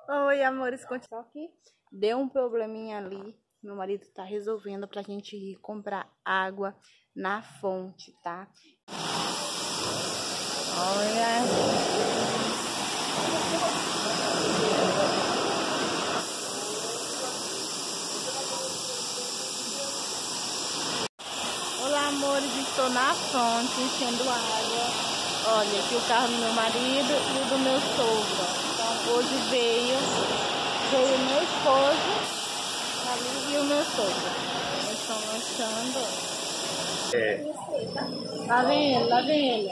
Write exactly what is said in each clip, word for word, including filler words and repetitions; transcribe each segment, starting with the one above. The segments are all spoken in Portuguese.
Oi, amores, continua aqui. Deu um probleminha ali. Meu marido tá resolvendo pra gente ir comprar água na fonte, tá? Olha. Olá, amores, estou na fonte enchendo água. Olha, aqui o carro do meu marido e o do meu sogro. Então, hoje veio, veio meu esposo ali e o meu sogro. Eles estão lanchando. É. Lá vem ele, lá vem ele.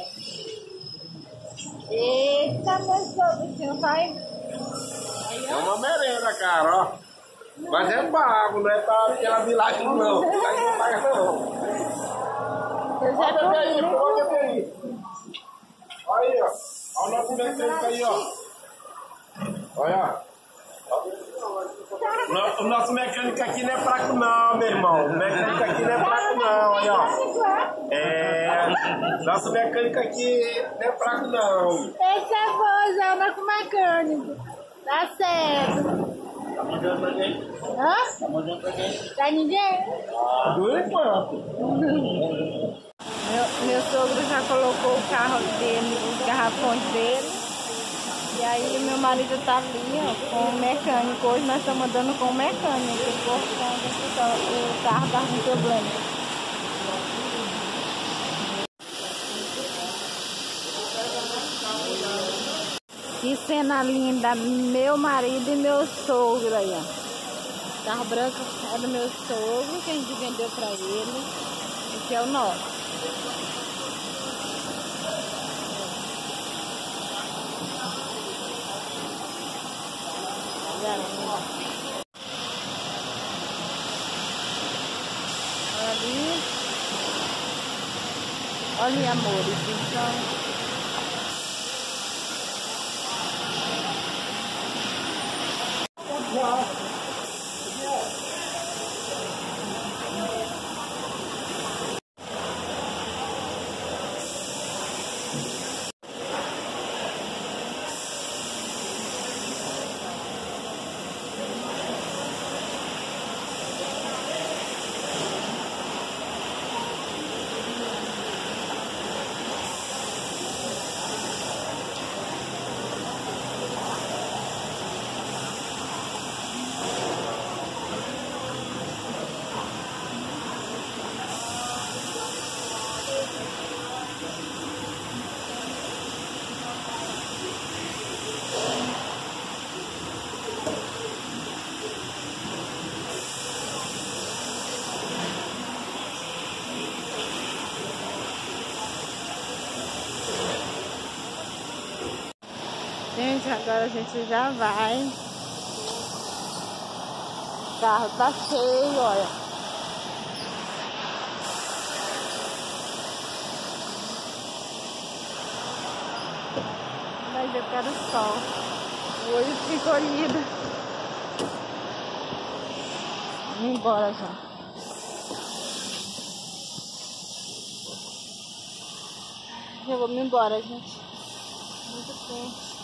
Eita, meu sogro, o senhor vai? Aí, é uma merenda, cara, ó. Mas é pago, não é pra aquela milagre não. Aí não paga não. Eu já tô aí, pode aí. Olha aí, ó. Olha o nosso mecânico aí, ó. Olha. O nosso mecânico aqui não é fraco não, meu irmão. O mecânico aqui não é fraco não, olha, ó. É. Nosso mecânico aqui não é fraco não. Esse é bom, já anda com o mecânico. Tá certo. Tá mandando pra quem? Hã? Tá mandando pra quem? Tá ninguém? Ah, do enquanto. Meu, meu sogro já colocou o carro dele, os garrafões dele. E aí meu marido tá ali, ó, com o mecânico. Hoje nós estamos andando com o mecânico, porque o carro tá com problema. Que cena linda, meu marido e meu sogro aí, ó. O carro branco é do meu sogro, que a gente vendeu pra ele. Esse é o nosso. Ali. Olha, amores, então. Gente, agora a gente já vai. O carro tá cheio, olha. Mas eu quero sol. O olho ficou lindo. Vamos embora já. Eu vou me embora, gente. Muito tempo.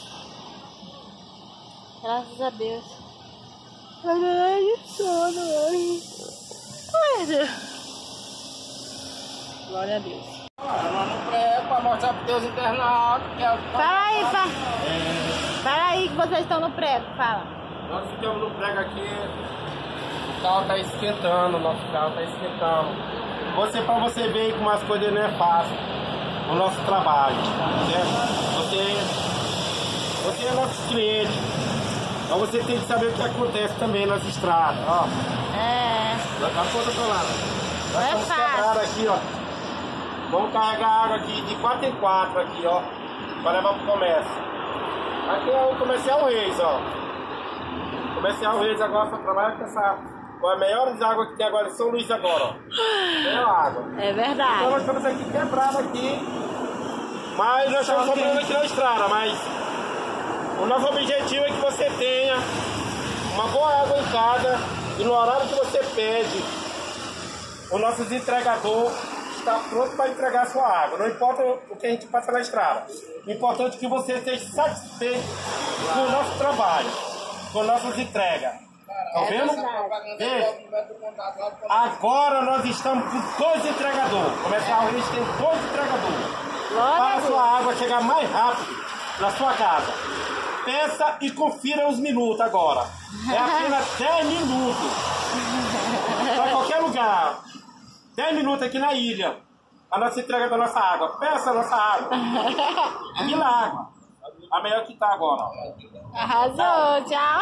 Graças a Deus. Ai, de sono, ai. Ai, Deus. Glória a Deus. Nós não prego pra mostrar pros teus internautas que é o... Fala aí, fa... É... Fala aí que vocês estão no prego, fala. Nós ficamos no prego aqui, o carro tá esquentando, o nosso carro tá esquentando. Você, pra você ver como as coisas não é fácil, o nosso trabalho, certo? Você, você é nosso cliente. Então você tem que saber o que acontece também nas estradas, ó. É. Dá conta pra lá. Não é Nós fácil. carregar aqui, ó. Vamos carregar água aqui de quatro em quatro aqui, ó. Pra levar pro comércio. Aqui é o Comercial Reis, ó. O Comercial Reis agora só trabalha com essa... com a melhor água que tem agora em São Luís agora, ó. Melhor água. É verdade. Então nós estamos aqui quebrados aqui. Mas nós estamos sobrando aqui na estrada, mas... o nosso objetivo é que você tenha uma boa água em casa e no horário que você pede, os nossos entregadores está pronto para entregar a sua água. Não importa o que a gente passa na estrada. O importante é que você esteja satisfeito com o nosso trabalho, com nossas entregas. Tá vendo? Veja. Agora nós estamos com dois entregadores. Comercial Reis tem dois entregadores. Para a sua água chegar mais rápido na sua casa. Peça e confira os minutos agora. É apenas dez minutos. Para qualquer lugar. dez minutos aqui na ilha. A nossa entrega da nossa água. Peça a nossa água. Aqui na água. A melhor que tá agora. Arrasou, tchau.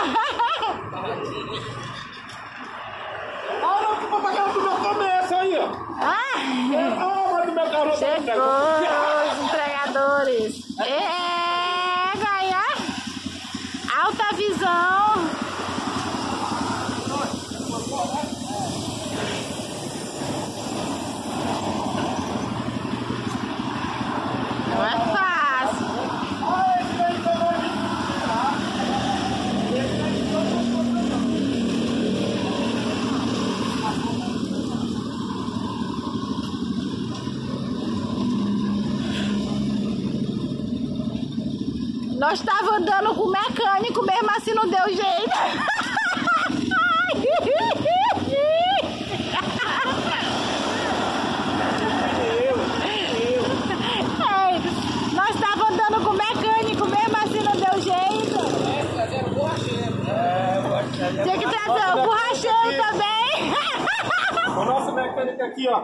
Olha o papagaio do meu começo aí, ó. Ah, Ah, do meu garoto. chegou os entregadores. É, Gaia. Alta visão. Não é fácil. Nós estávamos andando com o mecânico, mesmo assim não deu jeito. Ei, nós estávamos andando com o mecânico, mesmo assim não deu jeito. Tinha que trazer o borracheiro também. O nosso mecânico aqui, ó.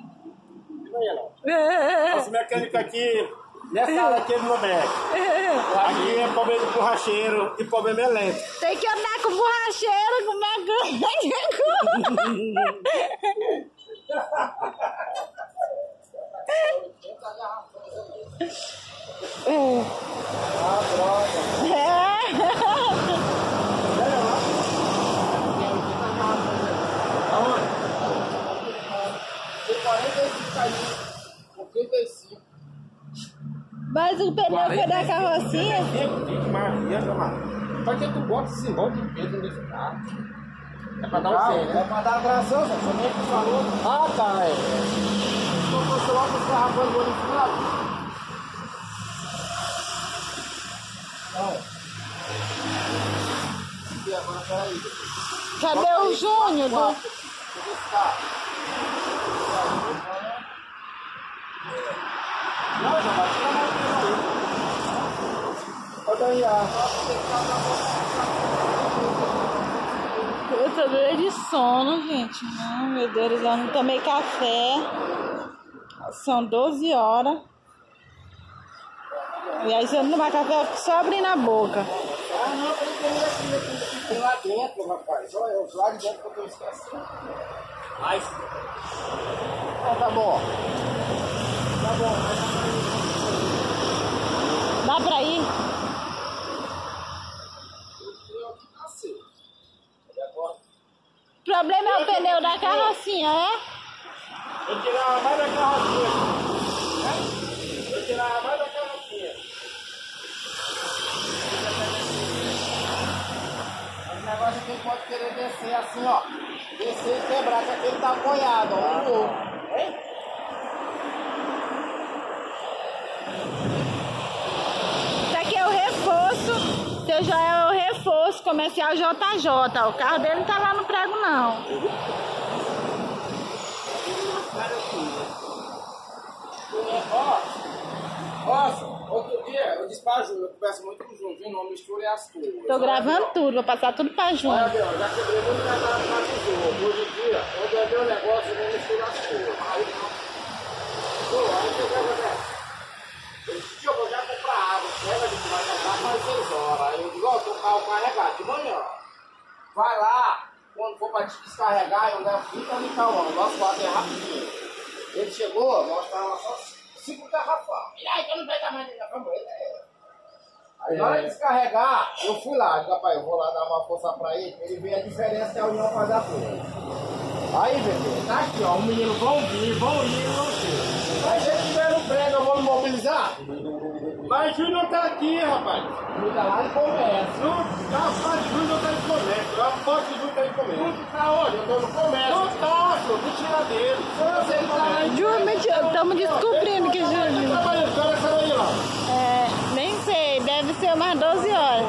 Nosso mecânico aqui, nessa área aqui ele não mexe. Aqui é problema de borracheiro e problema elétrico. Tem que andar com o borracheiro, com o mecânico. Ah, droga. É. Mas o pneu foi da carrocinha? Maria, mano. Por que tu bota esse monte de peso nesse carro? É pra dar um Não, cem, né? é pra dar tração, só nem que falou. Ah, tá, é. Então você logo os carros vão no final. Não. E agora, peraí. Cadê o Júnior? Do... Não, já vai tirar mais peso aí. Olha aí, ó. Eu tô doida de sono, gente. Não, meu Deus, eu não tomei café. São doze horas. E aí, se eu não tomar café, eu fico só abrindo a boca. Ah, não, tem que ir aqui, aqui lá dentro, rapaz. Olha, eu lá de dentro que eu tô esquecendo. Mas, Ah, tá bom. Tá bom, mas... Dá pra ir? O problema é o pneu da carrocinha, é? Eu tirava mais da carrocinha. Eu tirava mais da carrocinha. O negócio que ele pode querer descer assim, ó. Descer e quebrar, que aquele tá apoiado, ó. Um outro. Hein? Isso aqui é o reforço. Seu já é o reforço comercial J J. O carro dele não tá lá no prego, não. ó, nossa, outro dia eu disse pra Júnior, eu converso muito com o Júnior, viu? Não misture as coisas. Tô gravando tudo, vou passar tudo pra Olha, Júnior. Deus, já quebrei muito casado com a tesoura. Hoje em dia, quando é meu negócio, eu não misturo as coisas. Aí não. Pô, aí o que eu quero fazer? Eu disse, eu vou já comprar água, pega, a gente vai comprar mais seis horas. Aí eu digo, ó, tô com o carro carregado de manhã. Vai lá, quando for pra descarregar, eu levo trinta litros ao ano. Nosso lado é rapidinho. Ele chegou, nós estávamos só cinco garrafas. E aí, eu não pego a mãe dele, vamos ele. Aí na hora de descarregar, eu fui lá, digo, rapaz, eu vou lá dar uma força pra ele, pra ele ver a diferença que a união faz da coisa. Aí, bebê, tá aqui, ó, os meninos vão vir, vão ir, vão vir. Aí, se eles tiver no prego, eu vou me mobilizar. Mas Júnior tá aqui, rapaz. Júnior tá lá de comércio. Não, rapaz, Júnior tá de comércio. Eu aposto que Júnior tá de comércio. Júnior tá onde? Eu tô no comércio. Não tá, senhor. Mentira dele. Você tá aí. Júnior, mentira, estamos descobrindo que Júnior. Trabalhando, que hora que saiu aí lá? É, nem sei, deve ser umas doze horas.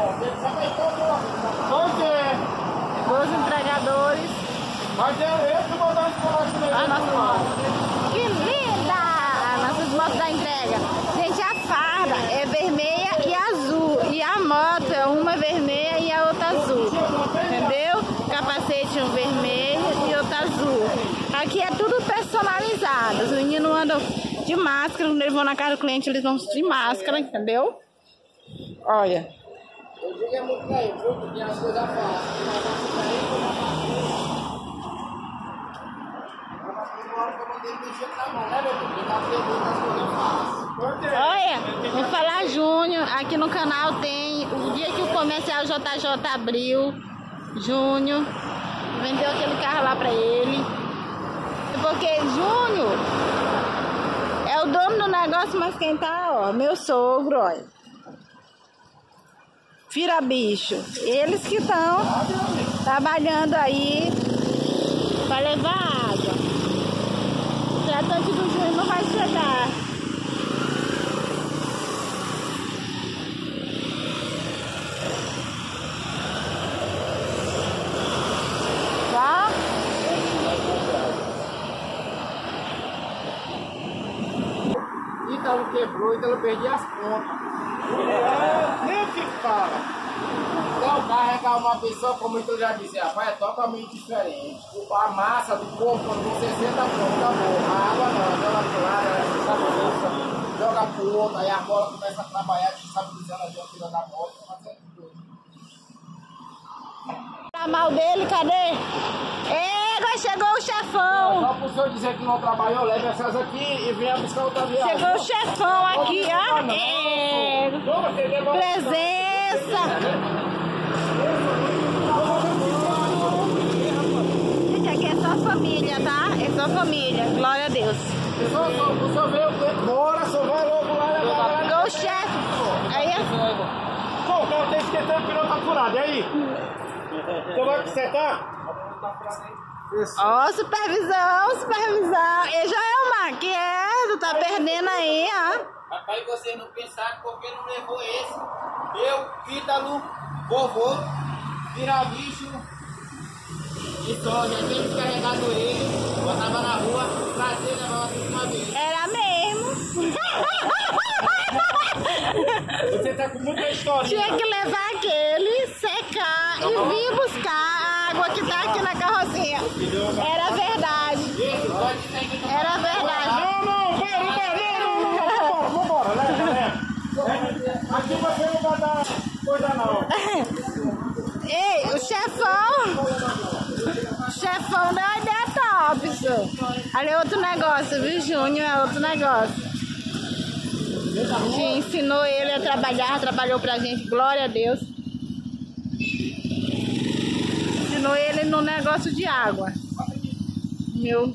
Onde é? doze entregadores. Mas é eu que vou dar esse colacho nele. A nossa moto. Que linda! A nossa moto da entrega. Gente, a farda é vermelha e azul. E a moto é uma vermelha e a outra azul. Entendeu? Capacete um vermelho e outro azul. Aqui é tudo personalizado. Os meninos andam de máscara. Quando eles vão na casa do cliente, eles vão de máscara, entendeu? Olha. Eu digo é muito bem, viu? Porque as coisas fáceis. Olha, vou falar Júnior, aqui no canal tem o dia que o comercial J J abriu, Júnior, vendeu aquele carro lá pra ele, porque Júnior é o dono do negócio, mas quem tá, ó, meu sogro, olha, vira bicho, eles que estão trabalhando aí pra levar água. O tratante do Júnior não vai chegar. Tá? Ítalo quebrou, Ítalo perdia as contas. É, nem que fala. Então, carregar uma pessoa, como eu já disse, rapaz, é totalmente diferente. A massa do corpo, quando você senta, pronto, acabou. A água não, joga pro lado, ela sabe dança, joga pro outro, aí a bola começa a trabalhar, a gente sabe dizer ela de uma fila da moto, fazendo tudo. Tá mal dele, cadê? Égua, chegou o chefão. Só pro senhor dizer que não trabalhou, leve essas aqui e venha buscar outra viagem. Chegou o chefão aqui, ó. Égua. Presença. Gente, aqui é só família, tá? É só família. Glória a Deus. O senhor veio embora, só vai logo lá levar. Chegou o chefe. Aí é... Pô, o carro tá esquentando, o pneu tá furado. E aí? Você vai consertar? Ó, oh, supervisão, supervisão. Ele já é o Maquiedo, tá perdendo aí, ó. Rapaz, vocês não pensaram porque não levou esse. Eu, Ítalo, vovô, vira bicho. E só, já tinha descarregado ele, botava na rua, trazer e levava tudo uma vez. Era mesmo. Você tá com muita história. Tinha que levar aquele, secar e vir buscar a água que tá aqui na carrocinha. Era verdade. Era verdade. Não, não, vai, não vai, não, não, não, vamos embora, leva, leva. Aqui você não vai dar coisa não. Ei, o chefão, o chefão deu uma ideia top, isso. Ali é outro negócio, viu, Júnior? É outro negócio. A gente ensinou ele a trabalhar, trabalhou pra gente, glória a Deus. Ensinou ele no negócio de água. Meu,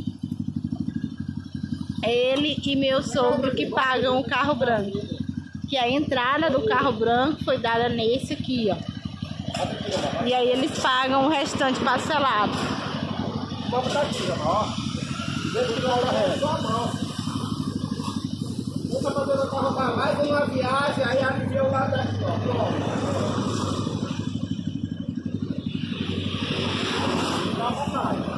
é ele e meu sogro que pagam o carro branco. Que a entrada do carro branco foi dada nesse aqui, ó. E aí eles pagam o restante parcelado. Vamos estar aqui, ó. Deixa eu dar sua mão. Vamos fazer o carro para mais uma viagem, aí alivia o lado daqui, ó. Pronto. Dá vontade.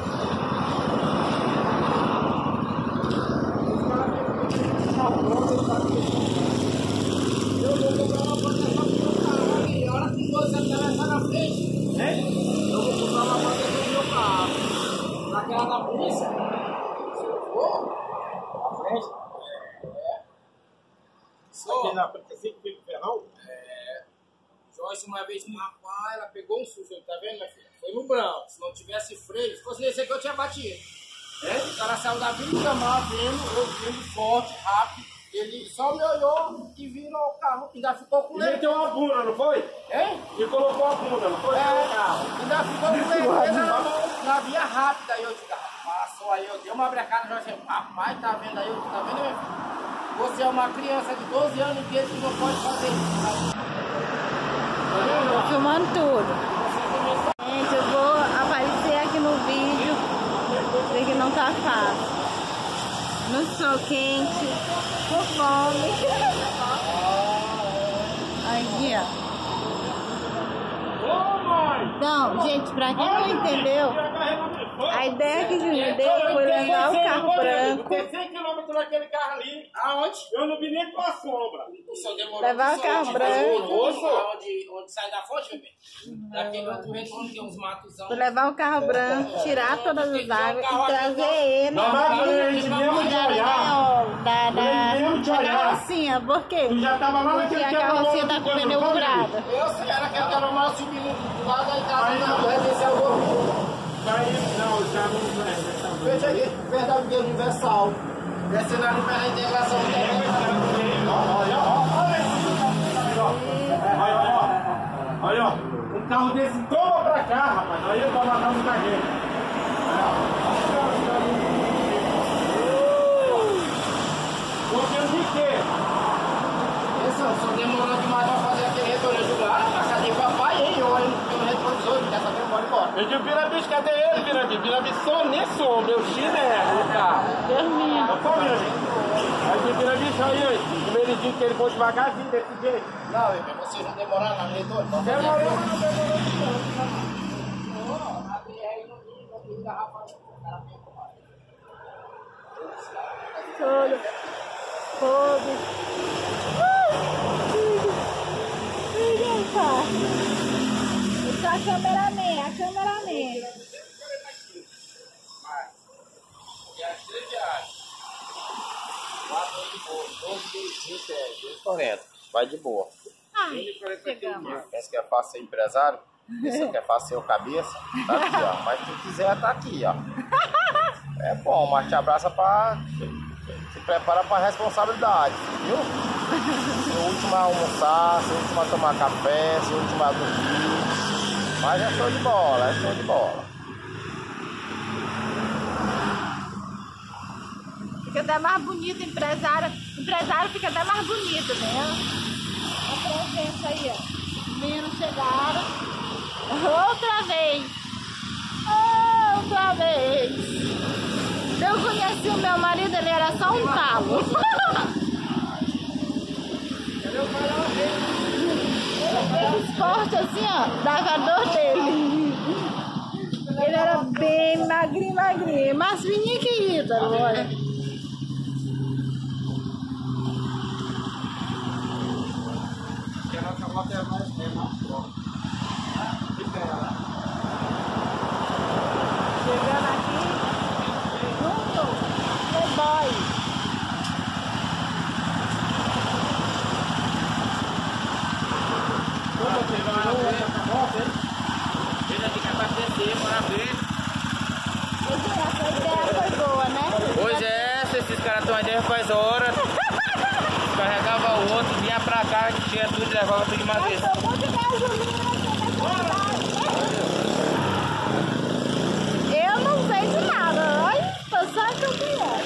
Eu vou comprar uma proteção pro meu carro aqui. A hora que você atravessar na frente, hein? Eu vou comprar uma proteção pro meu carro. Naquela da polícia. Oh, na frente. Aqui na frente, assim que fica o ferrão? É. Joyce uma vez no rapaz, ela pegou um susto, tá vendo, minha filha? Foi no branco. Se não tivesse freio, se fosse nesse aqui eu tinha batido. É? O cara saiu da vida do camar, vendo, eu vindo forte, rápido. Ele só me olhou e virou o carro, ainda ficou com E meteu uma bunda, não foi? Hein? E colocou a bunda, não foi? É, No carro. ainda ficou com ele na, na via rápida. Aí eu digo, passou aí, eu dei uma brecada, já disse, rapaz, tá vendo aí, tá vendo, meu filho? Você é uma criança de doze anos e que não pode fazer isso. Tô filmando tudo. Gente, eu vou aparecer aqui no vídeo, porque não tá fácil. No sol quente, com fome. Aqui, ó. Então, gente, pra quem não entendeu, a ideia que o Júnior deu foi levar o carro branco. Tem cem quilômetros naquele carro ali. Aonde? Eu não vi nem com a sombra. O senhor demorou. Levar o carro branco. Onde, onde sai da fonte, bebê? Daquele outro retorno tem uns matosão. Vou levar o carro branco, tirar todas as águas e trazer ele. Não, mas quando a gente mesmo de olhar. Da, da, mesmo de da olhar. carrocinha, por quê? Tu já tava lá Porque naquele a carrocinha tá com o quando pneu foi, furado. Eu sei, era aquele cara mal subindo do lado da entrada do residencial do Vai, não, os caras não vão. Veja aqui, verdade universal. Descendo ali pela integração do Olha, olha, olha. Olha, ó. Um carro desse toma pra cá, rapaz. Aí eu vou matar muita gente. Confio de quê? Pessoal, só demorou demais pra fazer aquele retorno de lá. A cadê papai, hein? Eu olho no retrovisor, quer saber, eu vou embora. Eu digo, Virabicho, cadê ele, Virabicho? Virabicho só nem som, meu chinelo no carro. Dormindo. Eu tô vendo. Aí digo, Virabicho, aí, aí. Como ele disse que ele foi devagarzinho desse jeito. Não, bebê, vocês não demoraram lá no retorno? Então, Demorou, mas não demorou na B R não tem, não tem garrafa. Todo. Todo. Isso é a cameraman, a cameraman. quarenta. Vai de boa. Ai, chegamos. Pensa que é fácil ser empresário? Pensa que é fácil ser o cabeça? Tá aqui, ó. Mas se tu quiser, tá aqui, ó. É bom, mas te abraça pra... Se prepara pra responsabilidade, viu? Ser o último a almoçar, ser o último a tomar café, ser o último a dormir. Mas é show de bola, é show de bola. Fica até mais bonito, empresário. Empresário fica até mais bonito, né? A presença aí, ó. Os meninos chegaram. Outra vez. Outra vez. Eu conheci o meu marido, ele era só um talo. Ele esporte assim, ó, dava dor dele. Ele era bem magrinho, magrinho. Mas vinha que Ídalo, olha. Porque a nossa moto é mais, é mais próxima. Chegando aqui, junto, Playboy. Como você vai ver essa moto, hein? Ele aqui quer abastecer, bora ver. Essa ideia foi boa, né? Pois é, se esses caras estão aí dez faz hora. Carregava o outro, vinha pra cá, tinha tudo e levava tudo de uma vez. Eu tô muito gasolina Eu não sei de nada, olha, tô só campeã.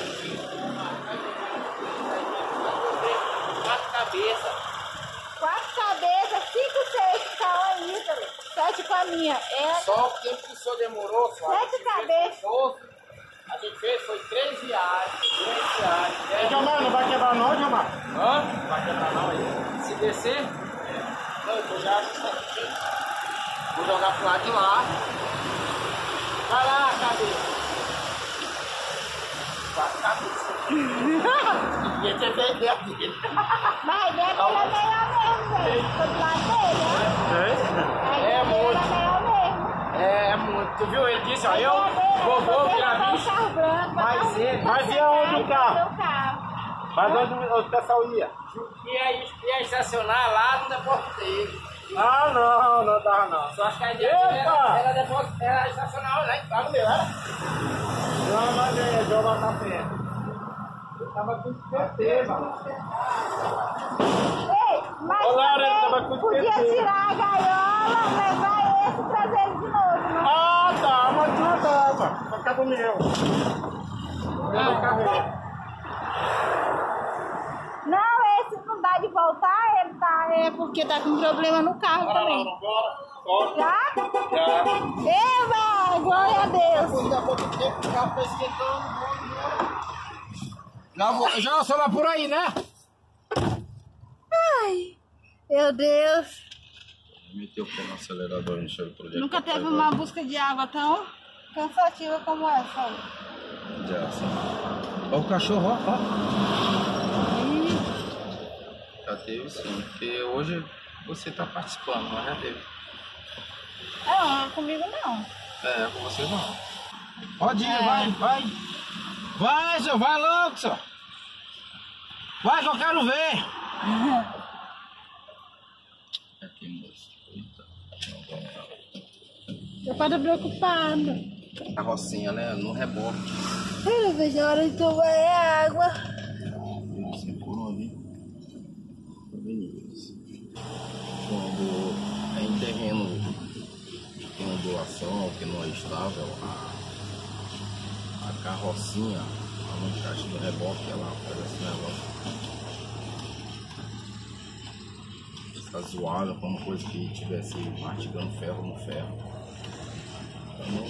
Quatro cabeças. Quatro cabeças, cinco, seis que tá lá em Ídalo. Sete com a minha. É... Só o tempo que o senhor demorou, só. Sete cabeças. A gente fez foi três reais. três reais. Ei, Gilmar, não vai quebrar não, Gilmar? Hã? Não vai quebrar não aí. Se descer? Não, eu tô já ajustando. Vou jogar pro lado de lá. Vai lá, cabeça. Quatro cabeças. Devia ter feito a dele. Mas a ideia dele é melhor mesmo, gente. Tô do lado dele, né? A ideia É dele muito. é melhor mesmo. É, é muito. Tu viu? Ele disse, ó, eu vovô virar bicho. Mas ele- mas e aonde o carro? O carro. Mas onde o pessoal ia? Ia, ia estacionar lá no depósito dele. Ah, não, não dá não. Só acho que a ideia dele Epa! era, era, depósito, era estacionar lá em casa dele, né? Não, mas é, joga na frente. Eu tava com certeza. Ei, mas Ô, Laura, ele também tava com podia certeza. tirar a gaiola, levar esse e trazer ele de novo, né? Ah, tá, mas não dava. Por causa do meu. Ah, pode voltar, ele tá, é porque tá com problema no carro Bora, também. Laura, bora. Bora. Já? Já. Eba, glória a Deus. Daqui a pouco tempo o carro tá esquentando. Já, vou, já só vai por aí, né? Ai, meu Deus. Meteu o pé no acelerador, não sei por onde. Nunca teve uma busca de água tão cansativa como essa. Já, sim. Olha o cachorro, ó. ó. Já teve sim, porque hoje você tá participando, mas já teve. Não, comigo não. É, com você não. Pode ir, É. vai, vai. Vai, senhor, vai logo, senhor. Vai que eu quero ver. Aqui, moço. Eita. Eu paro preocupado. A rocinha, né? No rebote. Eu não vejo a hora de tomar água. Assim, por onde? Avenidas. Quando é em terreno que tem ondulação, que não é estável, a, a carrocinha, a encaixe do reboque, ela faz esse negócio. Fica zoada, como coisa que estivesse mastigando ferro no ferro. Então,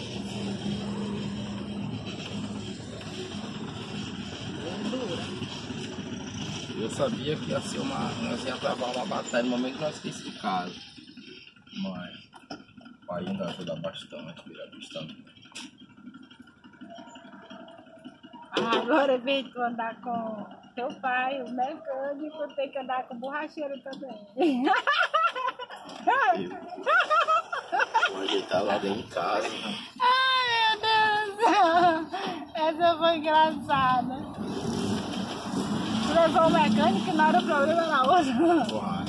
eu sabia que ia ser uma. Nós ia travar uma batalha no momento que nós saímos de casa. Mas o pai ainda ajuda bastante, virar bastante. Agora vem tu andar com teu pai, o mecânico, tem que andar com o borracheiro também. Vou ajeitar lá dentro de casa. Ai, meu Deus! Essa foi engraçada. Tu levou o mecânico e na hora o problema era outro. Vai.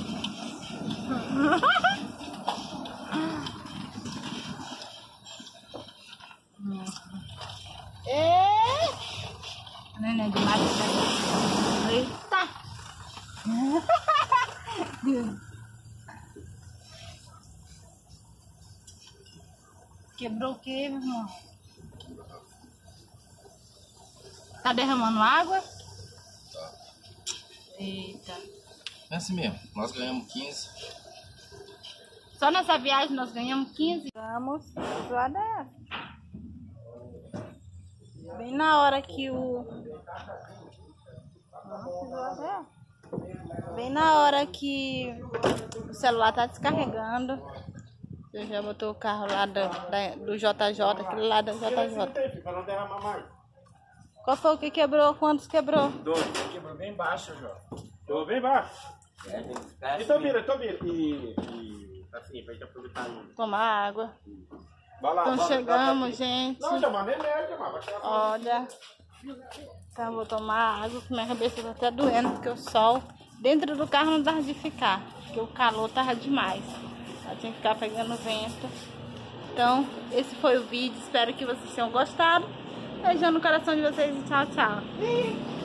É. Neném demais. Eita! Quebrou o quê, meu irmão? Tá derramando água? Tá. Eita. É assim mesmo, nós ganhamos quinze. Só nessa viagem nós ganhamos quinze. Vamos zoar dessa. Bem na hora que o... Nossa, zoada é. Bem na hora que o celular tá descarregando. Eu já botou o carro lá do, da, do J J, aquele lá da J J. Para não derramar mais. Qual foi o que quebrou? Quantos quebrou? Dois. Quebrou bem baixo, João. Quebrou bem baixo. É, Então vira, então vira. E, e assim, pra gente aproveitar ainda. Tomar água. Vai lá, Então vai, chegamos, vai, vai. gente. Não, já mandei merda, já vai tirar. Olha. Então vou tomar água, que minha cabeça tá até doendo, porque o sol dentro do carro não dava de ficar, porque o calor tava demais. Eu tinha que ficar pegando vento. Então, esse foi o vídeo. Espero que vocês tenham gostado. Beijão no coração de vocês e tchau, tchau.